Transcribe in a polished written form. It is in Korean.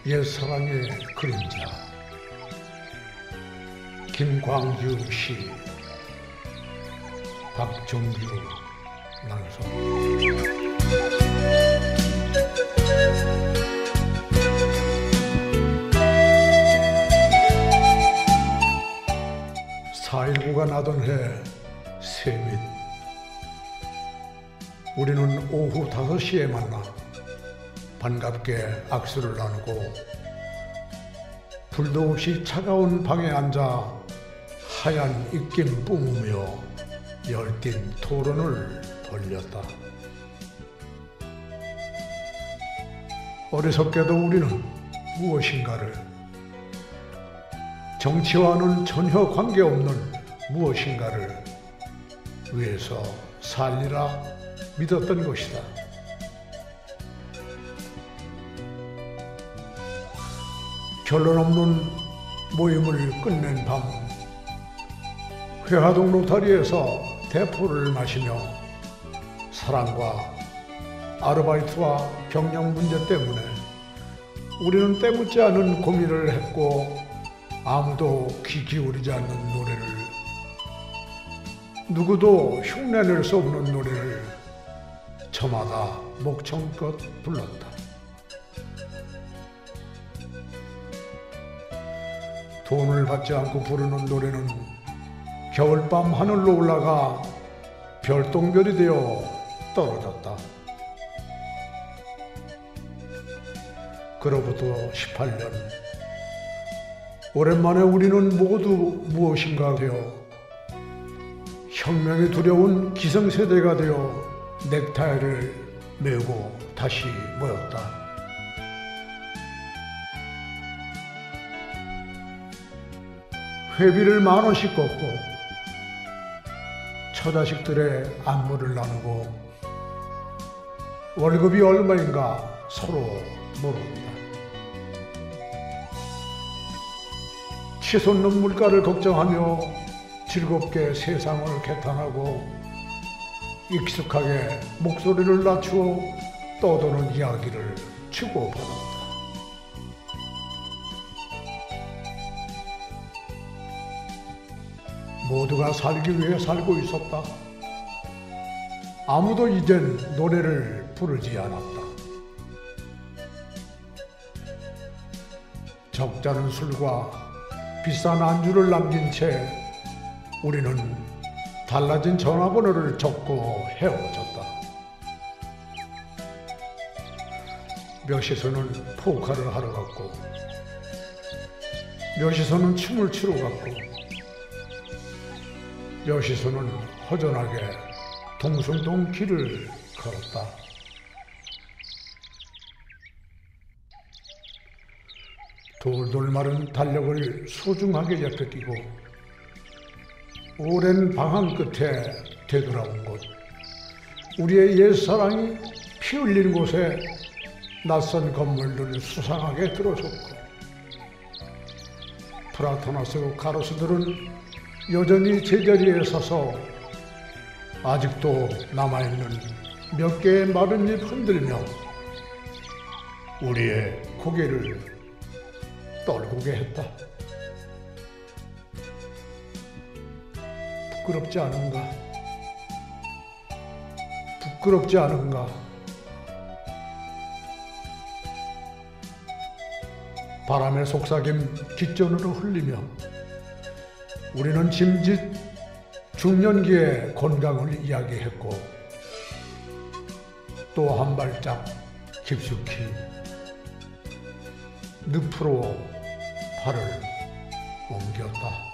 옛사랑의 그림자 김광규 시 박정규 낭송. 4.19가 나던 해 세밑, 우리는 오후 5시에 만나 반갑게 악수를 나누고 불도 없이 차가운 방에 앉아 하얀 입김 뿜으며 열띤 토론을 벌였다. 어리석게도 우리는 무엇인가를, 정치와는 전혀 관계없는 무엇인가를 위해서 살리라 믿었던 것이다. 결론 없는 모임을 끝낸 밤, 회화동 로타리에서 대포를 마시며 사랑과 아르바이트와 경영 문제 때문에 우리는 때묻지 않은 고민을 했고, 아무도 귀 기울이지 않는 노래를, 누구도 흉내낼 수 없는 노래를 저마다 목청껏 불렀다. 돈을 받지 않고 부르는 노래는 겨울밤 하늘로 올라가 별똥별이 되어 떨어졌다. 그로부터 18년, 오랜만에 우리는 모두 무엇인가 되어 혁명이 두려운 기성세대가 되어 넥타이를 메고 다시 모였다. 회비를 10,000원씩 걷고 처자식들의 안부를 나누고 월급이 얼마인가 서로 물었다. 치솟는 물가를 걱정하며 즐겁게 세상을 개탄하고 익숙하게 목소리를 낮추어 떠도는 이야기를 주고받았다. 모두가 살기 위해 살고 있었다. 아무도 이젠 노래를 부르지 않았다. 적잖은 술과 비싼 안주를 남긴 채 우리는 달라진 전화번호를 적고 헤어졌다. 몇시서는 포카를 하러 갔고, 몇시서는 춤을 추러 갔고, 몇시서는 허전하게 동숭동 길을 걸었다. 돌돌 마른 달력을 소중하게 옆에 끼고 오랜 방황 끝에 되돌아온 곳, 우리의 옛사랑이 피 흘린 곳에 낯선 건물들 수상하게 들어섰고, 프라토나스 가로수들은 여전히 제자리에 서서 아직도 남아있는 몇 개의 마른 잎 흔들며 우리의 고개를 떨구게 했다. 부끄럽지 않은가? 부끄럽지 않은가? 바람에 속삭임 깃전으로 흘리며 우리는 짐짓 중년기의 건강을 이야기했고, 또 한 발짝 깊숙이 늪으로 발을 옮겼다.